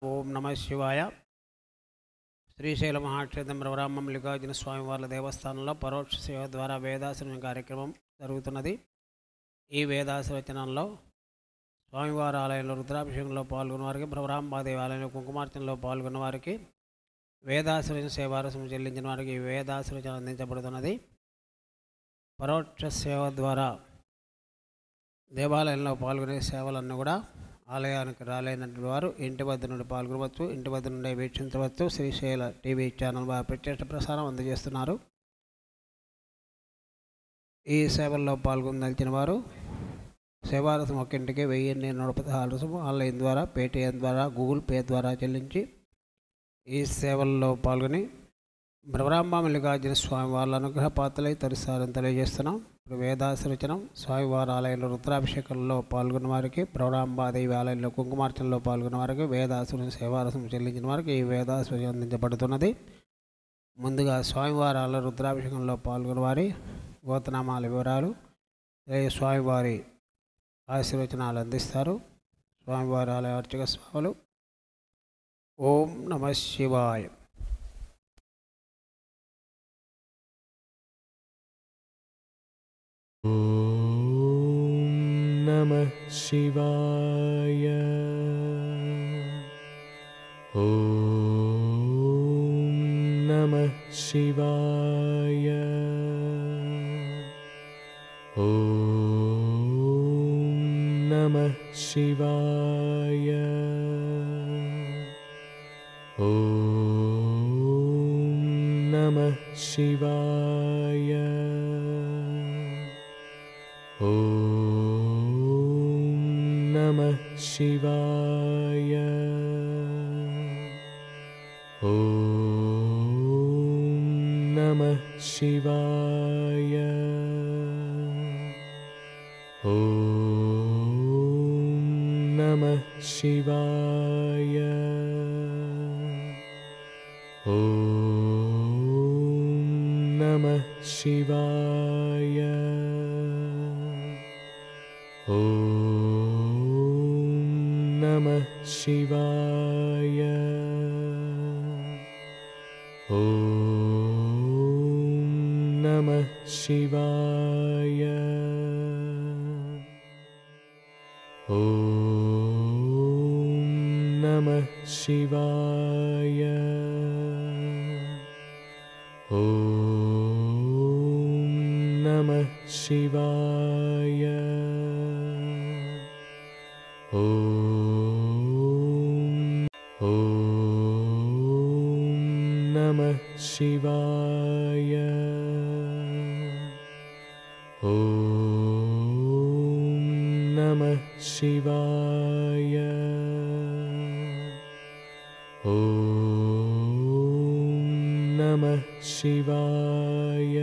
ఓం నమ శివాయ. శ్రీశైల మహాక్షేత్రం రఘురామ మల్లికార్జున స్వామి వార్ల దేవస్థానంలో పరోక్ష సేవ ద్వారా వేదాశ్రవణ కార్యక్రమం జరుగుతున్నది. ఈ వేదాశ్రవచనంలో స్వామివారి ఆలయంలో రుద్రాభిషేకంలో పాల్గొన్న వారికి, రఘురాంబాదేవి ఆలయంలో కుంకుమార్చనలో పాల్గొన్న వారికి, వేదాశ్రవచన సేవారసం చెల్లించిన వారికి ఈ వేదాశ్రవచనం అందించబడుతున్నది. పరోక్ష సేవ ద్వారా దేవాలయంలో పాల్గొనే సేవలన్నీ కూడా ఆలయానికి రాలేనటువంటి వారు ఇంటి వద్ద నుండి పాల్గొనవచ్చు, ఇంటి వద్ద నుండి వీక్షించవచ్చు. శ్రీశైల టీవీ ఛానల్ వారు ప్రత్యక్ష ప్రసారం అందజేస్తున్నారు. ఈ సేవల్లో పాల్గొనదలిచిన వారు సేవారసం ఒక్కింటికి 1116 రుసుము ఆన్లైన్ ద్వారా, పేటీఎం ద్వారా, గూగుల్ పే ద్వారా చెల్లించి ఈ సేవల్లో పాల్గొని రఘురామ మల్లికార్జున స్వామి వాళ్ళ అనుగ్రహ పాత్రలై తరిసారని తెలియజేస్తున్నాం. ఇప్పుడు వేదాశ్రవచనం స్వామివారి ఆలయంలో రుద్రాభిషేకంలో పాల్గొన్న వారికి, రఘురాంబాదేవి ఆలయంలో కుంకుమార్చనలో పాల్గొన్న వారికి, వేదాశ్రవచన సేవారసం చెల్లించిన వారికి ఈ వేదాశ్రవచనం అందించబడుతున్నది. ముందుగా స్వామివారి ఆలయ రుద్రాభిషేకంలో పాల్గొన్న వారి గోత్రనామాల వివరాలు, స్వామివారి ఆశీర్వచనాలు అందిస్తారు. స్వామివారి ఆలయ అర్చక స్వాములు. ఓం నమ శివాయ. ఓం నమః శివాయ. ఓం నమః శివాయ. ఓం నమః శివాయ. ఓం నమః శివాయ. ఓం నమః శివాయ. ఓం నమః శివాయ. ఓం నమః శివాయ. ఓం నమః శివాయ. ఓం నమః శివాయ. ఓం నమః శివాయ. ఓం నమః శివాయ. ఓం నమః శివాయ. ఓం నమః శివాయ. ఓం నమః శివాయ. ఓం నమః శివాయ.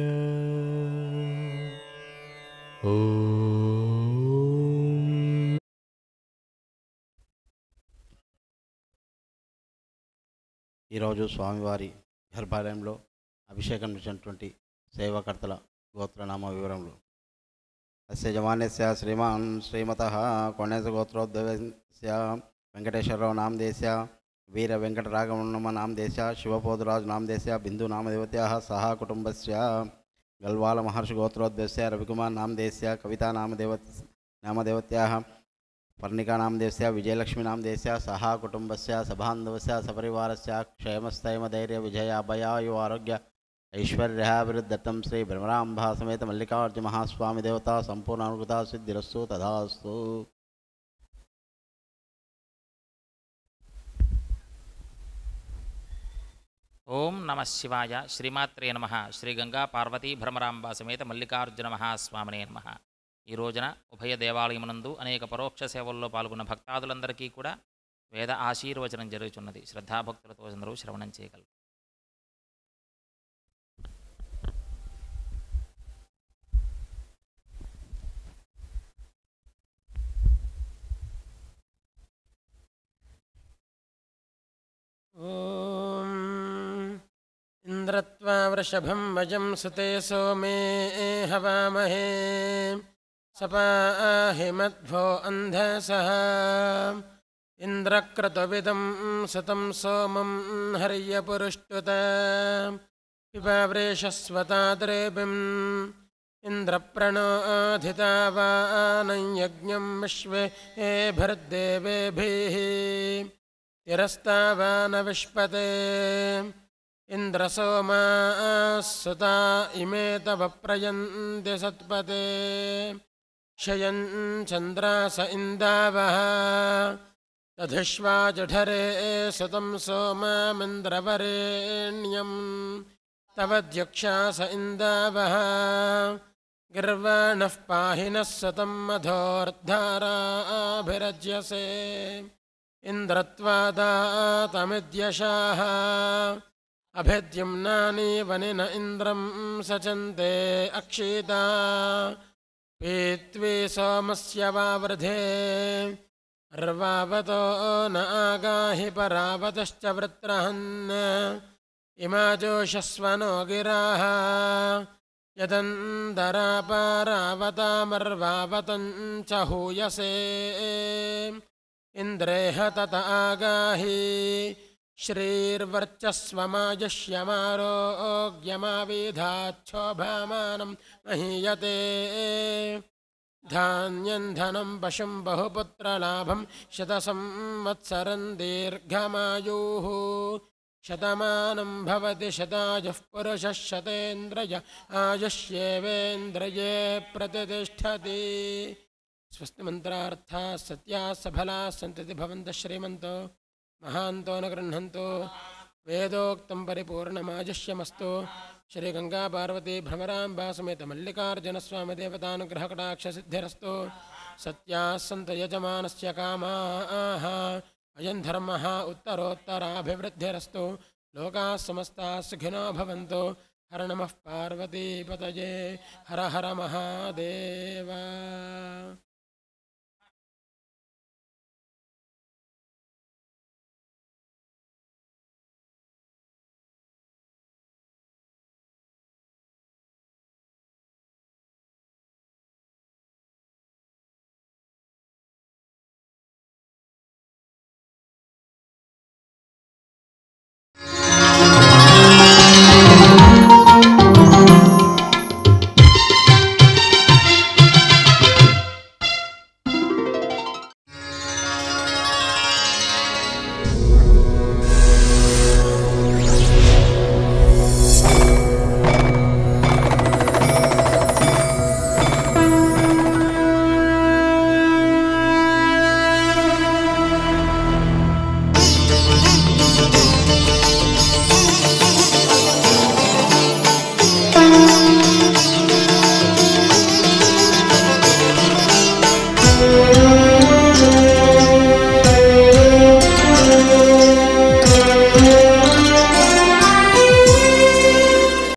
ఈరోజు స్వామివారి గర్భాలయంలో అభిషేకం చేసినటువంటి సేవాకర్తల గోత్రనామ వివరములు. అస్య జమాన్యస్య శ్రీమాన్ శ్రీమతః కోణేశ గోత్రోద్భవస్య వెంకటేశ్వరరావు నామదేశ వీర వెంకటరాఘవనమ నామదేశ శివపోతురాజు నామదేశ బిందు నామదేవత్యాः సహ కుటుంబస్య గల్వాల మహర్షి గోత్రోద్భవస్య రవికుమార్ నామదేశ కవితా నామదేవత్యాः पर्णिका नामदेवस्य विजयलक्ष्मी नामदेवस्य सह कुटुंबस्य सबान्धवस्य सपरिवारस्य क्षेमस्थैम धैर्य विजय अभयायु आरोग्य ऐश्वर्याभिवृद्ध्यर्थं श्री ब्रह्मरांबा समेत मल्लिकार्जुन महास्वामी देवता संपूर्ण अनुकृता सिद्धिरस्तु तथास्तु. ఓం నమ శివాయ. శ్రీమాత్రే నమ. శ్రీ గంగా పార్వతీ భ్రమరాంబ సమేత మల్లికార్జున మహాస్వామినే నమ. ఈ రోజున ఉభయ దేవాలయమునందు అనేక పరోక్ష సేవల్లో పాల్గొన్న భక్తాదులందరికీ కూడా వేద ఆశీర్వచనం జరుగుతున్నది. శ్రద్ధాభక్తులతో అందరూ శ్రవణం చేయగలరు. ఓం ఇంద్రత్వా వృషభం వజం సుతే సోమే హవామహే सपाहि मध्वो अन्धसः इन्द्रक्रतुविदं सतं सोमं हर्यपुरुष्टुत पिबवृषस्वताद्रेभिम् इन्द्रप्रणोधितावानं यज्ञं विश्वेभिर्देवेभिः तिरस्तावानविष्पते इन्द्रसोमासुता इमे तव प्रयन्ति सत्पते क्षयं चन्द्रास इन्दावः तधिष्वा जठरे सुतं सोममिन्द्रवरेण्यं तव द्यक्षास इन्दावः गिर्वाणः पाहि नः सुतं मधोर्धाराभिरज्यसे इन्द्रत्वादातमिद्यशाः अभिद्युम्नानि वनिन इन्द्रं सचन्ते अक्षिता पीत्वी सोमस्य वावृधे अर्वावतो न आगाहि परावतश्च वृत्रहन् इमा जोषस्वनो गिराः यदन्दरापारावतामर्वावतं च हूयसे इन्द्रेह तत आगाहि श्रीर्वर्चस्वमाजश्यमारोग्यमाविधाच्छोभामानं महीयते धान्यं धनं पशुं बहुपुत्रलाभं शतसंवत्सरं दीर्घमायुः शतमानं भवति शतायुः पुरुषः शतेन्द्रिय आयुष्येवेन्द्रिये प्रतिष्ठति स्वस्ति मंत्रार्थाः सत्याः सफलाः सन्तति भवन्तः श्रीमन्तो महान्तो न गृह्णन्तो वेदोक्तं परिपूर्णमाजुष्यमस्तु श्री गंगा पार्वती भ्रमराम्बा समेत मल्लिकार्जुनस्वामी देवतानुग्रहकटाक्षसिद्धिरस्तु सत्याः सन्त यजमानस्य कामाः अयं धर्मः उत्तरोत्तराभिवृद्धिरस्तु लोकाः समस्ताः सुखिनो भवन्तु हर नमः पार्वतीपतये हर हर महादेव।